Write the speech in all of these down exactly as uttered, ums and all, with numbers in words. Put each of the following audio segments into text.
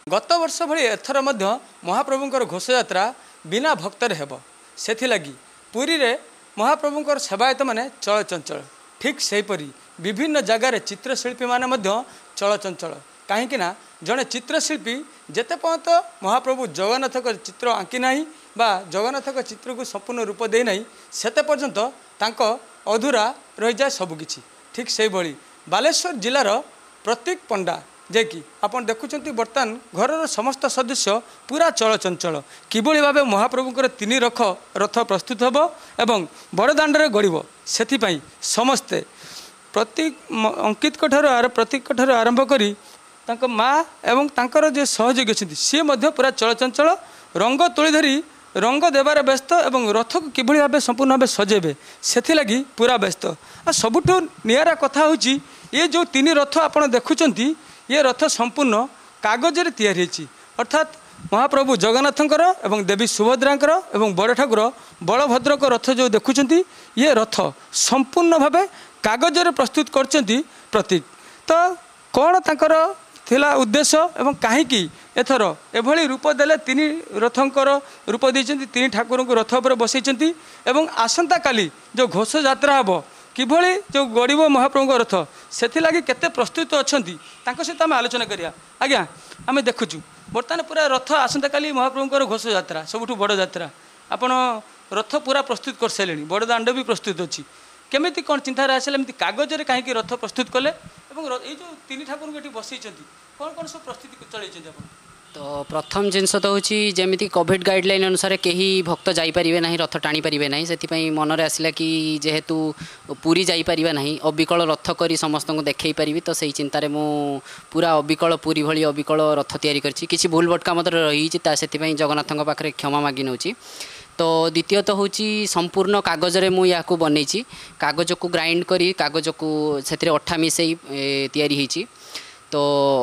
गत वर्ष भली एथर मध्य महाप्रभुंकर घोषयात्रा बिना भक्तर हेब सेथिलागी पुरी रे महाप्रभुंकर सेवायत माने चलचंचल ठीक सेहीपरी विभिन्न जगार चित्रशिल्पी माने मध्य चलचंचल कहीं ना जड़े चित्रशिल्पी जेते पर्यंत महाप्रभु जगन्नाथ चित्र आंकी नहीं बा जगन्नाथ चित्र को संपूर्ण रूप दे नहीं सेते पर्यंत तांको अधूरा रही जाए सबकिछि ठीक से भली बालेश्वर जिलार प्रतीक पंडा जे कि आपन देखुचंती बर्तमान घर समस्त सदस्य पूरा चलचंचल किभली भाव महाप्रभुंकर तीन रथ रथ प्रस्तुत होब एवं बड़दाण्डे गड़ब से समस्ते प्रतीक अंकित ठार प्रतीक ठार आरंभ करी तांको माँ एवं तांकर जे सहयोगी अच्छी सी पूरा चलचंचल रंग तोली धरी रंग देवार व्यस्त एवं रथ को किभली भाव संपूर्ण भाव सजेबे सेथिलागी पूरा व्यस्त आ सबुठु नियारा कथा होची ये जो तीन रथ आपन देखुचंती ये रथ संपूर्ण कागज तैयारी होची अर्थात महाप्रभु जगन्नाथंकर एवं देवी सुभद्रांकर एवं बड़ ठाकुर बलभद्र को रथ जो देखुचंती ये रथ संपूर्ण भाव कागज प्रस्तुत करचंती प्रतीक तो कौन तांकर थिला उद्देश्य एवं कहीं एथर एभली रूप देले तीन रथंकर रूप देइचंती तीन ठाकुर को रथ पर बसैचंती एवं आसंता काली जो घोष यात्रा हम किभली जो गड़ब महाप्रभु रथ से केते प्रस्तुत अच्छी सहित आम आलोचना करिया आज्ञा आम देखुचु बर्तमान पूरा रथ आसंता काली महाप्रभुंकर घोष यात्रा सबुठु बड़ यात्रा आपण रथ पूरा प्रस्तुत कर सारे बड़ दाण्ड भी प्रस्तुत अच्छी केमिति कौन चिंतार आसला एमती कागज रे कहीं रथ प्रस्तुत कले एवं ये जो तीन ठाकुर को बसैचंती कौन कौन सब प्रस्तुति चलैचंती आपण तो प्रथम जिनस तो हूँ जमी कोविड गाइडलाइन अनुसार कहीं भक्त जापारे ना रथ टाणी पारे ना से मनरे आसला कि जेहेतु पुरी जापारे ना अबिकल रथ कर समस्त को देखई पारि तो सही चिंतार मु पूरा अबिकल पुरी भली अबिकल रथ तैयारी करछि भूल भटका मत रही से जगन्नाथ पाखे क्षमा मागी नौ तो द्वितीय तो हूँ संपूर्ण कागज रे मु या बनई कागज को ग्राइंड करी कागज को से अठा मिसई तैयारी होती तो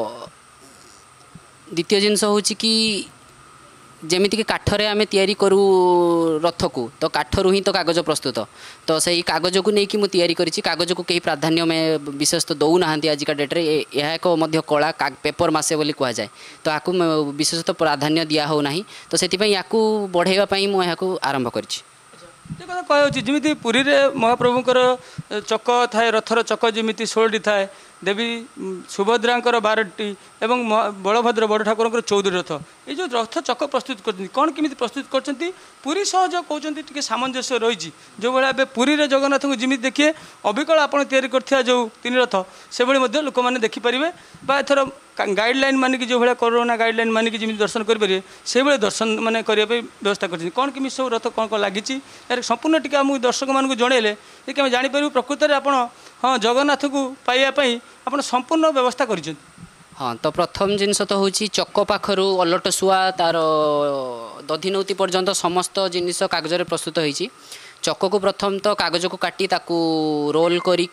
द्वितीय जिनस हूँ कि जमीक काठरे आम तैयारी करूँ रथ को तो काठरू ही तो कागज प्रस्तुत तो सही कागज को लेकिन मुझे तैयारी करी कागज को कहीं प्राधान्य में विशेष तो दौना आजिका डेट्रे यह एक कला पेपर मासे बोली कह जाए तो आपको विशेष तो प्राधान्य दिया हो ना तो से या बढ़ावाई मुझे आरंभ कर जमी पुरी रे महाप्रभुंकर चक थाए रथर चक जमी षोलटी थाए देवी सुभद्रांकर बारटी एवं बलभद्र बड़ ठाकुर चौदह रथ ये जो रथ चक प्रस्तुत कर कौन केमी प्रस्तुत कर पुरी सह जो कहते टी सामंजस्य रही जो भाई पुरी रे जगन्नाथ को जमी देखिए अबिकल आप कर जो तीन रथ से भाई लोक मैंने देखिपारे एथर गाइडलाइन मानिक जो भाई कोरोना गाइडलाइन मानिक जमी दर्शन करेंगे से भाई दर्शन माने करने व्यवस्था कर कौन केमी सब रथ कौन कौन लगी यार संपूर्ण टी आम दर्शक मानक जनइले कि आम जापर प्रकृत में आप हाँ जगन्नाथ को पाइबापी आप संपूर्ण व्यवस्था कर हाँ तो प्रथम जिनस तो हूँ चक पाखर अलट शुआ तार दधिनौती पर्यंत समस्त जिनिस कागज रे प्रस्तुत होती चक को प्रथम तो कागज को काटी ताकू रोल करी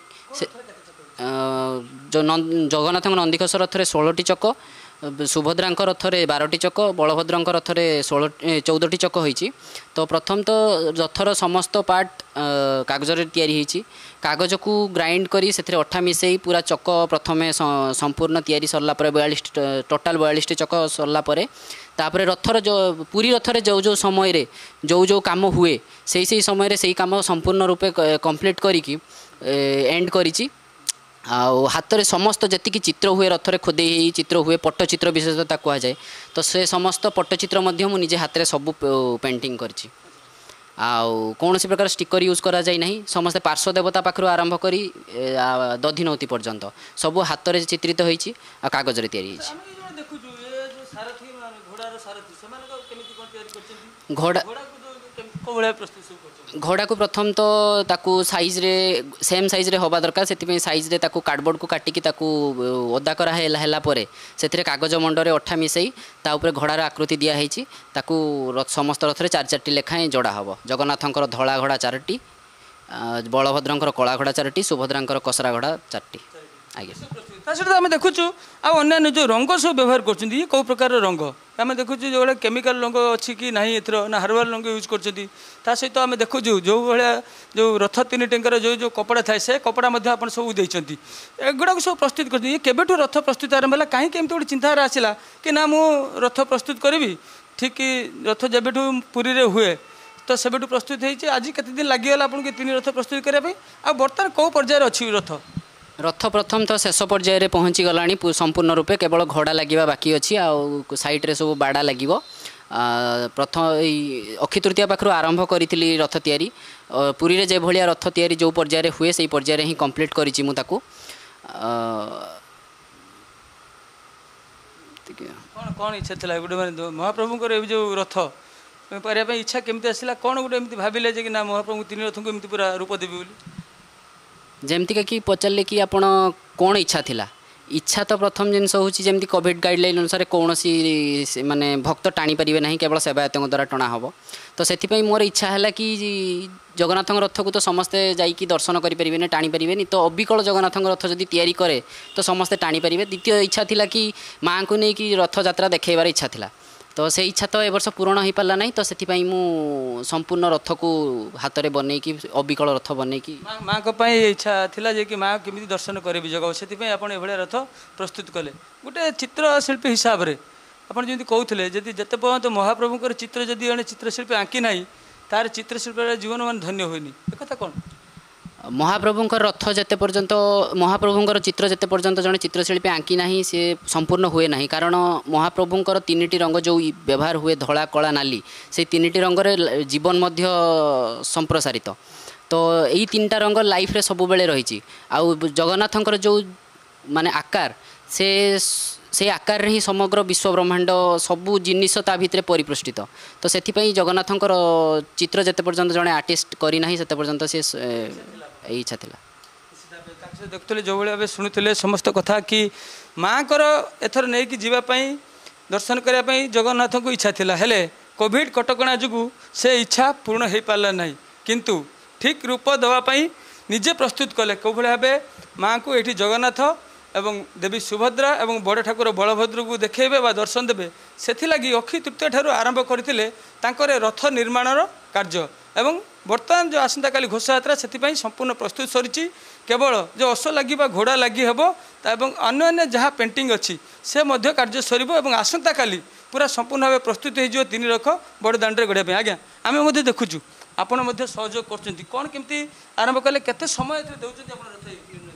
जो जगन्नाथ नंदीघोष रथ षोलटी चक सुभद्रा रथरे बारटी चक बलभद्र रथरे षोल चौदह चक होती तो प्रथम तो रथर समस्त पार्ट कागज या कागज को ग्राइंड करी से अठा मिसई पूरा चक प्रथम संपूर्ण तैयारी सरला बयालीस टोटाल बयालीस चक सरला तापर रथर जो पूरी रथरे जो जो समय रे जो जो काम हुए से से समय रे से काम संपूर्ण रूपे कंप्लीट करी एंड करी आउ हाथ में समस्त जी चित्र हुए रथरे खोदे चित्र हुए पट्टचित्र विशेषता कह जाए तो से समस्त पट्टचित्र मुझे हाथ में सब पेंटिंग करछि आउ कौन सी प्रकार स्टिकर यूज करा जाए नहीं समस्त पार्श्व देवता पाखर आरंभ करी दधिनौती पर्यंत सब हाथ में चित्रित होती कागज रे तैयारी घोड़ा घोड़ा को प्रथम तो ताकू साइज रे सेम साइज रे होबा दरकार से साइज रे ताकू कार्डबोर्ड को काटिकी ताकू ओदा करा हेला परे से कागज मंडरे अठा मिसई ता ऊपर घोड़ार आकृति दिया है ताकू समस्त रथरे चार चारटी लेखाएं जोड़ा हम जगन्नाथंकर धला घोड़ा चारटी बलभद्रंकर कला घोड़ा चारटी सुभद्रांकर कसरा घोड़ा चारटी आज्ञा ତା ସହିତ ଆମେ ଦେଖୁଛୁ ଆଉ ଅନ୍ୟାନ୍ୟ ଯେଉଁ ରଙ୍ଗ ସବୁ ବ୍ୟବହାର କରୁଛନ୍ତି ଇଏ କେଉଁ ପ୍ରକାର ରଙ୍ଗ ଆମେ ଦେଖୁଛୁ ଯେଉଁଭଳିଆ କେମିକାଲ ରଙ୍ଗ ଅଛି କି ନାହିଁ ଏଥିର ନା ହର୍ବାଲ ରଙ୍ଗ ୟୁଜ୍ କରୁଛନ୍ତି ତା ସହିତ ଆମେ ଦେଖୁଛୁ ଯେଉଁ ଭଳିଆ ଯେଉଁ ରଥ ତିନି ଟାଙ୍କର ଯେଉଁ ଯେଉଁ କପଡ଼ା ଥାଏ ସେ କପଡ଼ା ମଧ୍ୟ ଆପଣ ସବୁ ଦେଇଛନ୍ତି ଏଗୁଡ଼ାକୁ ସବୁ ପ୍ରସ୍ତୁତ କରିଛନ୍ତି ଇଏ କେବେଠୁ ରଥ ପ୍ରସ୍ତୁତ ଆରମ୍ଭ ହେଲା କାହିଁକି ଏମିତି ଗୋଟେ ଚିନ୍ତାଧାରା ଆସିଲା କି ନା ମୁଁ ରଥ ପ୍ରସ୍ତୁତ କରିବି ଠିକ୍ ରଥ ଯେବେଠୁ ପୁରୀରେ ହୁଏ ତ ସେବେଠୁ ପ୍ରସ୍ତୁତ ହେଇଛି ଆଜି କେତେ ଦିନ ଲାଗିଗଲା ଆପଣଙ୍କୁ ତିନି ରଥ ପ୍ରସ୍ତୁତ କରିବା ପାଇଁ ଆଉ ବର୍ତ୍ତମାନ କେଉଁ ପର୍ଯ୍ୟାୟରେ ଅଛି ରଥ ରଥ ପ୍ରଥମ ତ ଶେଷ ପର୍ଯ୍ୟାୟରେ ପହଞ୍ଚି ଗଲାଣି ସମ୍ପୂର୍ଣ୍ଣ ରୂପେ କେବଳ ଘୋଡ଼ା ଲାଗିବା ବାକି ଅଛି ଆଉ ସାଇଡ଼୍ରେ ସବୁ ବାଡ଼ା ଲାଗିବ ପ୍ରଥମ ଏଇ ଅକ୍ଷୟ ତୃତୀୟା ପାଖରୁ ଆରମ୍ଭ କରିଥିଲି ରଥ ତିଆରି ପୁରୀରେ ଯେଭଳିଆ ରଥ ତିଆରି ଯେଉଁ ପର୍ଯ୍ୟାୟରେ ହୁଏ ସେଇ ପର୍ଯ୍ୟାୟରେ ହିଁ କମ୍ପ୍ଲିଟ୍ କରିଛି ମୁଁ ତାକୁ କ'ଣ କ'ଣ ଇଚ୍ଛା ଥିଲା ଗୋଟେ ମାନେ ମହାପ୍ରଭୁଙ୍କର ଏ ଯେଉଁ ରଥ କରିବା ପାଇଁ ଇଚ୍ଛା କେମିତି ଆସିଲା କ'ଣ ଗୋଟେ ଏମିତି ଭାବିଲେ ଯେ କି ନା ମହାପ୍ରଭୁ ତିନି ରଥଙ୍କୁ ଏମିତି ପୁରା ରୂପ ଦେବି ବୋଲି ଯେମିତିକା କି ପଚାରିଲେ କି ଆପଣ କ'ଣ ଇଚ୍ଛା ଥିଲା ଇଚ୍ଛା ତ ପ୍ରଥମ ଜିନିଷ ହେଉଛି ଯେମିତି କୋଭିଡ଼ ଗାଇଡ଼ଲାଇନ୍ ଅନୁସାରେ କୌଣସି ମାନେ ଭକ୍ତ ଟାଣିପାରିବେ ନାହିଁ କେବଳ ସେବାୟତଙ୍କ ଦ୍ୱାରା ଟଣା ହେବ ତ ସେଥିପାଇଁ ମୋର ଇଚ୍ଛା ହେଲା କି ଜଗନ୍ନାଥଙ୍କ ରଥକୁ ତ ସମସ୍ତେ ଯାଇକି ଦର୍ଶନ କରିପାରିବେନି ଟାଣିପାରିବେନି ତ ଅବିକଳ ଜଗନ୍ନାଥଙ୍କ ରଥ ଯଦି ତିଆରି କରେ ତ ସମସ୍ତେ ଟାଣିପାରିବେ ଦ୍ୱିତୀୟ ଇଚ୍ଛା ଥିଲା କି ମାଆଙ୍କୁ ନେଇକି ରଥଯାତ୍ରା ଦେଖାଇବାର ଇଚ୍ଛା ଥିଲା ତ ସେ ଇଚ୍ଛା ତ ଏ ବର୍ଷ ପୂରଣ ହୋଇପାରିଲା ନାହିଁ ତ ସେଥିପାଇଁ ମୁଁ ସମ୍ପୂର୍ଣ୍ଣ ରଥକୁ ହାତରେ ବନେଇକି ଅବିକଳ ରଥ ବନେଇକି ମାଆଙ୍କ ପାଇଁ ଇଚ୍ଛା ଥିଲା ଯେ କି ମାଆ କେମିତି ଦର୍ଶନ କରିବି ଜଗ ସେଥିପାଇଁ ଆପଣ ଏଭଳିଆ ରଥ ପ୍ରସ୍ତୁତ କଲେ ଗୋଟେ ଚିତ୍ରଶିଳ୍ପୀ ହିସାବରେ ଆପଣ ଯେମିତି କହୁଥିଲେ ଯଦି ଯେତେ ପର୍ଯ୍ୟନ୍ତ ମହାପ୍ରଭୁଙ୍କର ଚିତ୍ର ଯଦି ଜଣେ ଚିତ୍ରଶିଳ୍ପୀ ଆଙ୍କି ନାହିଁ ତାର ଚିତ୍ରଶିଳ୍ପୀର ଜୀବନ ମାନେ ଧନ୍ୟ ହୁଏନି ଏ କଥା କ'ଣ ମହାପ୍ରଭୁଙ୍କର ରଥ ଯେତେ ପର୍ଯ୍ୟନ୍ତ ମହାପ୍ରଭୁଙ୍କର ଚିତ୍ର ଯେତେ ପର୍ଯ୍ୟନ୍ତ ଜଣେ ଚିତ୍ରଶିଳ୍ପୀ ଆଙ୍କି ନାହିଁ ସେ ସମ୍ପୂର୍ଣ୍ଣ ହୁଏ ନାହିଁ କାରଣ ମହାପ୍ରଭୁଙ୍କର ତିନିଟି ରଙ୍ଗ ଯେଉଁ ବ୍ୟବହାର ହୁଏ ଧଳା କଳା ନାଲି ସେଇ ତିନିଟି ରଙ୍ଗରେ ଜୀବନ ମଧ୍ୟ ସମ୍ପ୍ରସାରିତ ତ ଏଇ ତିନିଟା ରଙ୍ଗ ଲାଇଫ୍ରେ ସବୁବେଳେ ରହିଛି ଆଉ ଜଗନ୍ନାଥଙ୍କର ଯେଉଁ ମାନେ ଆକାର ସେ ସେଇ ଆକାରରେ ହିଁ ସମଗ୍ର ବିଶ୍ୱ ବ୍ରହ୍ମାଣ୍ଡ ସବୁ ଜିନିଷ ତା ଭିତରେ ପରିପୃଷ୍ଠିତ ତ ସେଥିପାଇଁ ଜଗନ୍ନାଥଙ୍କର ଚିତ୍ର ଯେତେ ପର୍ଯ୍ୟନ୍ତ ଜଣେ ଆର୍ଟିଷ୍ଟ କରିନାହିଁ ସେତେ ପର୍ଯ୍ୟନ୍ତ ସେ ଏଇ ଇଚ୍ଛା ଥିଲା ଦେଖୁଥିଲେ ଯେଉଁଭଳି ଭାବେ ଶୁଣୁଥିଲେ ସମସ୍ତ କଥା କି ମାଆଙ୍କର ଏଥର ନେଇକି ଯିବା ପାଇଁ ଦର୍ଶନ କରିବା ପାଇଁ ଜଗନ୍ନାଥଙ୍କୁ ଇଚ୍ଛା ଥିଲା ହେଲେ କୋଭିଡ଼ କଟକଣା ଯୋଗୁଁ ସେ ଇଚ୍ଛା ପୂରଣ ହୋଇପାରିଲା ନାହିଁ କିନ୍ତୁ ଠିକ୍ ରୂପ ଦେବା ପାଇଁ ନିଜେ ପ୍ରସ୍ତୁତ କଲେ କେଉଁଭଳି ଭାବେ ମାଆଙ୍କୁ ଏଇଠି ଜଗନ୍ନାଥ ଏବଂ ଦେବୀ ସୁଭଦ୍ରା ଏବଂ ବଡ଼ ଠାକୁର ବଳଭଦ୍ରକୁ ଦେଖାଇବେ ବା ଦର୍ଶନ ଦେବେ ସେଥିଲାଗି ଅକ୍ଷୟ ତୃତୀୟା ଠାରୁ ଆରମ୍ଭ କରିଥିଲେ ତାଙ୍କର ରଥ ନିର୍ମାଣର କାର୍ଯ୍ୟ ଏବଂ ବର୍ତ୍ତମାନ ଯେଉଁ ଆସନ୍ତାକାଲି ଘୋଷଯାତ୍ରା ସେଥିପାଇଁ ସମ୍ପୂର୍ଣ୍ଣ ପ୍ରସ୍ତୁତ ସରିଛି କେବଳ ଯେଉଁ ଅଶ୍ୱ ଲାଗି ବା ଘୋଡ଼ା ଲାଗି ହେବ ଏବଂ ଅନ୍ୟାନ୍ୟ ଯାହା ପେଣ୍ଟିଂ ଅଛି ସେ ମଧ୍ୟ କାର୍ଯ୍ୟ ସରିବ ଏବଂ ଆସନ୍ତାକାଲି ପୁରା ସମ୍ପୂର୍ଣ୍ଣ ଭାବେ ପ୍ରସ୍ତୁତ ହୋଇଯିବ ତିନି ରଥ ବଡ଼ ଦାଣ୍ଡରେ ଗଢ଼ିବା ପାଇଁ ଆଜ୍ଞା ଆମେ ମଧ୍ୟ ଦେଖୁଛୁ ଆପଣ ମଧ୍ୟ ସହଯୋଗ କରୁଛନ୍ତି କ'ଣ କେମିତି ଆରମ୍ଭ କଲେ କେତେ ସମୟ ଏଥିରେ ଦେଉଛନ୍ତି ଆପଣ ରଥ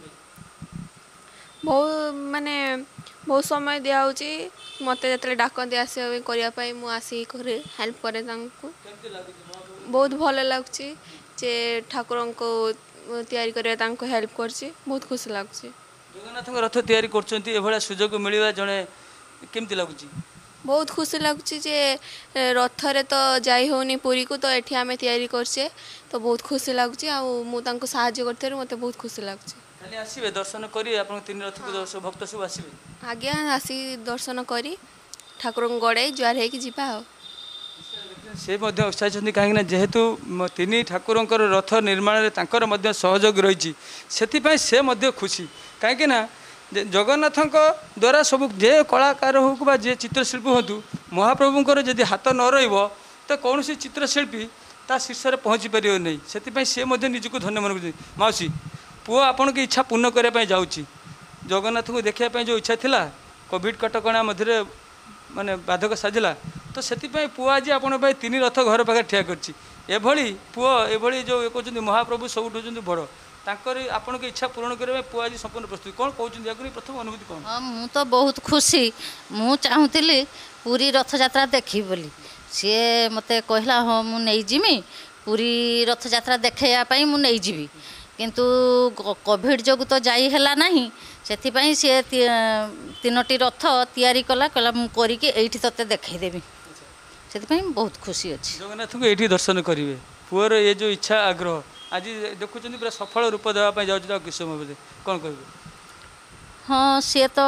ବହୁତ ମାନେ ବହୁତ ସମୟ ଦିଆହେଉଛି ମୋତେ ଯେତେବେଳେ ଡାକନ୍ତି ଆସିବା ପାଇଁ କରିବା ପାଇଁ ମୁଁ ଆସିକି କରେ ହେଲ୍ପ କରେ ତାଙ୍କୁ ବହୁତ ଭଲ ଲାଗୁଛି ଯେ ଠାକୁରଙ୍କୁ ତିଆରି କରିବା ତାଙ୍କୁ ହେଲ୍ପ କରୁଛି ବହୁତ ଖୁସି ଲାଗୁଛି ଜଗନ୍ନାଥଙ୍କ ରଥ ତିଆରି କରୁଛନ୍ତି ଏଭଳିଆ ସୁଯୋଗ ମିଳିବା ଜଣେ କେମିତି ଲାଗୁଛି ବହୁତ ଖୁସି ଲାଗୁଛି ଯେ ରଥରେ ତ ଯାଇ ହେଉନି ପୁରୀକୁ ତ ଏଠି ଆମେ ତିଆରି କରୁଛେ ତ ବହୁତ ଖୁସି ଲାଗୁଛି ଆଉ ମୁଁ ତାଙ୍କୁ ସାହାଯ୍ୟ କରିଥିବାରୁ ମୋତେ ବହୁତ ଖୁସି ଲାଗୁଛି ଖାଲି ଆସିବେ ଦର୍ଶନ କରି ଆପଣ ତିନି ରଥକୁ ଭକ୍ତ ସବୁ ଆସିବେ ଆଜ୍ଞା ଆସିକି ଦର୍ଶନ କରି ଠାକୁରଙ୍କୁ ଗଡ଼େଇ ଜୁହାର ହେଇକି ଯିବା ଆଉ ସେ ମଧ୍ୟ ଉତ୍ସାହିଛନ୍ତି କାହିଁକିନା ଯେହେତୁ ତିନି ଠାକୁରଙ୍କର ରଥ ନିର୍ମାଣରେ ତାଙ୍କର ମଧ୍ୟ ସହଯୋଗ ରହିଛି ସେଥିପାଇଁ ସେ ମଧ୍ୟ ଖୁସି କାହିଁକିନା ଜଗନ୍ନାଥଙ୍କ ଦ୍ୱାରା ସବୁ ଯେ କଳାକାର ହେଉ ବା ଯେ ଚିତ୍ରଶିଳ୍ପୀ ହୁଅନ୍ତୁ ମହାପ୍ରଭୁଙ୍କର ଯଦି ହାତ ନ ରହିବ ତ କୌଣସି ଚିତ୍ରଶିଳ୍ପୀ ତା ଶୀର୍ଷରେ ପହଞ୍ଚି ପାରିବ ନାହିଁ ସେଥିପାଇଁ ସେ ମଧ୍ୟ ନିଜକୁ ଧନ୍ୟ ମନେ କରୁଛନ୍ତି ମାଉସୀ ପୁଅ ଆପଣଙ୍କ ଇଚ୍ଛା ପୂର୍ଣ୍ଣ କରିବା ପାଇଁ ଯାଉଛି ଜଗନ୍ନାଥଙ୍କୁ ଦେଖିବା ପାଇଁ ଯେଉଁ ଇଚ୍ଛା ଥିଲା କୋଭିଡ଼ କଟକଣା ମଧ୍ୟରେ ମାନେ ବାଧକ ସାଜିଲା ତ ସେଥିପାଇଁ ପୁଅ ଆଜି ଆପଣଙ୍କ ପାଇଁ ତିନି ରଥ ଘର ପାଖରେ ଠିଆ କରିଛି ଏଭଳି ପୁଅ ଏଭଳି ଯେଉଁ କହୁଛନ୍ତି ମହାପ୍ରଭୁ ସବୁଠୁ ହେଉଛନ୍ତି ବଡ଼ ତାଙ୍କର ଆପଣଙ୍କ ଇଚ୍ଛା ପୂରଣ କରିବା ପାଇଁ ପୁଅ ଆଜି ସମ୍ପୂର୍ଣ୍ଣ ପ୍ରସ୍ତୁତ କ'ଣ କହୁଛନ୍ତି ଆଗରୁ ପ୍ରଥମ ଅନୁଭୂତି କ'ଣ ହଁ ମୁଁ ତ ବହୁତ ଖୁସି ମୁଁ ଚାହୁଁଥିଲି ପୁରୀ ରଥଯାତ୍ରା ଦେଖିବି ବୋଲି ସିଏ ମୋତେ କହିଲା ହଁ ମୁଁ ନେଇଯିମି ପୁରୀ ରଥଯାତ୍ରା ଦେଖାଇବା ପାଇଁ ମୁଁ ନେଇଯିବି କିନ୍ତୁ କୋଭିଡ଼ ଯୋଗୁଁ ତ ଯାଇ ହେଲା ନାହିଁ ସେଥିପାଇଁ ସିଏ ତିନୋଟି ରଥ ତିଆରି କଲା କହିଲା ମୁଁ କରିକି ଏଇଠି ତତେ ଦେଖାଇଦେବି ସେଥିପାଇଁ ବହୁତ ଖୁସି ଅଛି ଜଗନ୍ନାଥଙ୍କୁ ଏଇଠି ଦର୍ଶନ କରିବେ ପୁଅର ଏ ଯେଉଁ ଇଚ୍ଛା ଆଗ୍ରହ ଆଜି ଦେଖୁଛନ୍ତି ପୁରା ସଫଳ ରୂପ ଦେବା ପାଇଁ ଯାଉଛି ଆଉ କିଛି ସମୟ ବୋଧେ କ'ଣ କହିବେ ହଁ ସିଏ ତ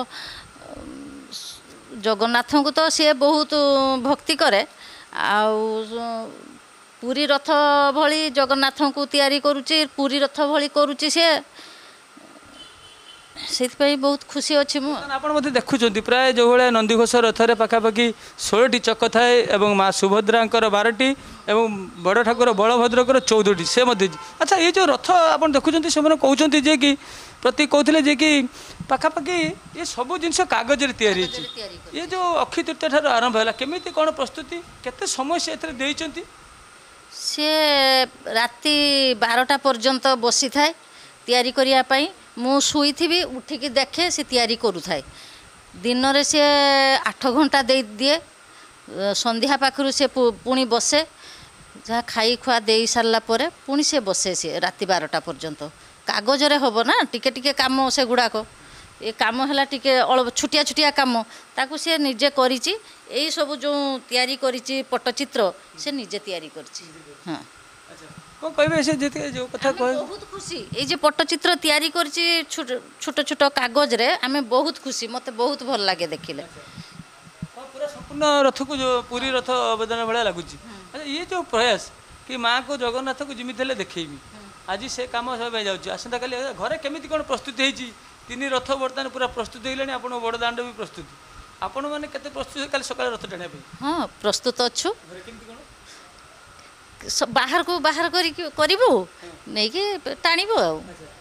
ଜଗନ୍ନାଥଙ୍କୁ ତ ସିଏ ବହୁତ ଭକ୍ତି କରେ ଆଉ ପୁରୀ ରଥ ଭଳି ଜଗନ୍ନାଥଙ୍କୁ ତିଆରି କରୁଛି ପୁରୀ ରଥ ଭଳି କରୁଛି ସିଏ से बहुत खुशी अच्छी मु ଆପଣ ମଧ୍ୟ ଦେଖୁଛନ୍ତି ପ୍ରାୟ ଯେଉଁଭଳିଆ ନନ୍ଦିଘୋଷ ରଥରେ ପାଖାପାଖି ଷୋହଳଟି ଚକ ଥାଏ ଏବଂ ମା ସୁଭଦ୍ରାଙ୍କର ବାରଟି ଏବଂ ବଡ଼ ଠାକୁର ବଳଭଦ୍ରଙ୍କର ଚଉଦଟି ସେ ମଧ୍ୟ ଆଚ୍ଛା ଏଇ ଯେଉଁ ରଥ ଆପଣ ଦେଖୁଛନ୍ତି ସେମାନେ କହୁଛନ୍ତି ଯେ କି ପ୍ରତି କହୁଥିଲେ ଯେ କି ପାଖାପାଖି ଏ ସବୁ ଜିନିଷ କାଗଜରେ ତିଆରି ହେଇଛି ଏ ଯେଉଁ ଅକ୍ଷୟ ତୃତୀୟା ଠାରୁ ଆରମ୍ଭ ହେଲା କେମିତି କ'ଣ ପ୍ରସ୍ତୁତି କେତେ ସମୟ ସେ ଏଥିରେ ଦେଇଛନ୍ତି सी राति बारटा पर्यंत बसी थाए तैयारी करिया पई मु शुई थी उठिकी देखे सी तैयारी करू थाए दिन रे सी आठ घंटा दे दिए संध्या पाखरु से पुणी बसे जहाँ खाई खुआ दे सारा पर पुणी से बसे सी राति बारटा पर्यंत कागज रे हबो ना टिके टिके काम से गुड़ाक ये काम है टिके अल छुटिया छुटिया काम ताकू सी निजे करिछि एई सब जो तैयारी करिछि पट्टचित्र से निजे तैयारी करिछि हाँ कौन कहबे से जेते जो कथा कह बहुत खुशी ए जे पट्टचित्र तैयारी करिछि छोट छोट छोट कागज रे आमे बहुत खुशी मते बहुत भल लागे देखिले पूरा संपूर्ण रथ को जो पूरी रथ अवदान भला लागुछि अच्छा ये जो प्रयास कि माँ को जगन्नाथ को जिमित हेले देखैबी आज से काम सब जाउछि आसंता काली घरे केमिति कोन प्रस्तुति हेछि तीन रथ बर्तमान पूरा प्रस्तुत होइलानी आपण बड़ दांड भी प्रस्तुत आपण माने केते प्रस्तुत काली सकाळ रथ टाणिया पे हाँ प्रस्तुत अच्छु घरे केमिति कोन बाहर को बाहर करी करिबो नै कि टाणिबो आ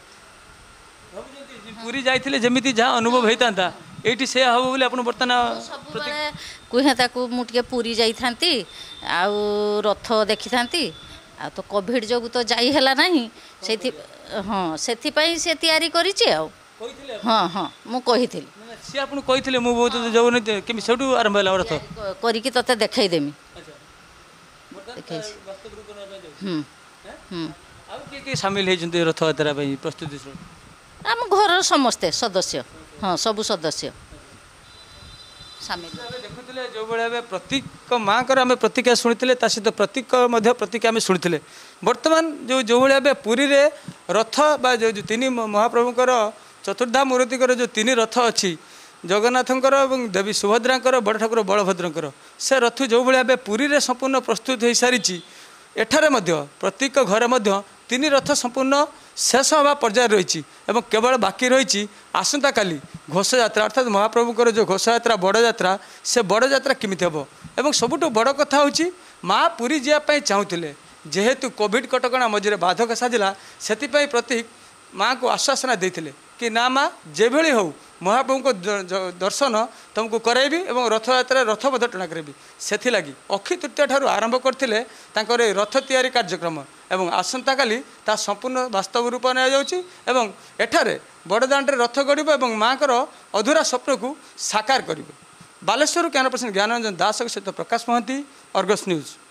पूरी जाइथिले जेमिति जहाँ अनुभव हेतांता एठी से हबो बोले आपण बर्तमान सब कुहे ताकू मु टिके पूरी जाई थांती आ रथ देखि थांती आ तो कोविड जोगु तो जाई हला नाही सेथि हाँ सेथि पई से तैयारी करिछि आ हाँ हाँ मु कहिथिली सी आपण कहिथिले मु बहुत जौन केमि सेठू आरंभ होला रथ करिकि तते देखाई देमी देखाई हम हम आ के के शामिल हे जंती रथ यात्रा पई प्रस्तुति आम घर समस्ते सदस्य हाँ सब सदस्य शामिल देखुले जो भाई प्रतीक माँ को आम प्रतिक्रिया शुणी सहित प्रतीक प्रतिक्रिया आम शुणी बर्तमान जो जो भाई पुरी रे रथ बा जो तीन महाप्रभुकर चतुर्धा मूर्तिकर जो तीन रथ अच्छी जगन्नाथंकर और देवी सुभद्रांकर बड़ ठाकुर बलभद्रंकर से रथ जो भाई पुरी रे संपूर्ण प्रस्तुत हो सारी एठारे मध्य प्रत्येक घरे मध्य तीन रथ संपूर्ण शेष हवा पर्याय रही केवल बाकी रही आसंता काली घोष यात्रा अर्थात महाप्रभुकर जो घोष यात्रा बड़ यात्रा से बड़ यात्रा केमिति हेबो एवं सबुठु बड़ कथा होची माँ पुरी जावाई चाहूले जेहेतु कोविड कटकणा मझे बाधक साजिला से प्रतीक माँ को आश्वासना देते कि ना माँ जे भली हो महाप्रभु को दर्शन तुमको कराइबी और रथ यात्रा रथपथ टଣା करेबी से लगी अक्षय तृतीया ठारू आरंभ करते रथ तैयारी कार्यक्रम एवं आसंता काली ता संपूर्ण वास्तव रूप नि जाउछि एवं एठारे बड़दाण्डे रथ गड़िब एवं माँ को अधूरा स्वप्न को साकार करिब। बालेश्वर कैमरा पर्सन ज्ञानरंजन दास सहित प्रकाश महांती, अर्गस न्यूज।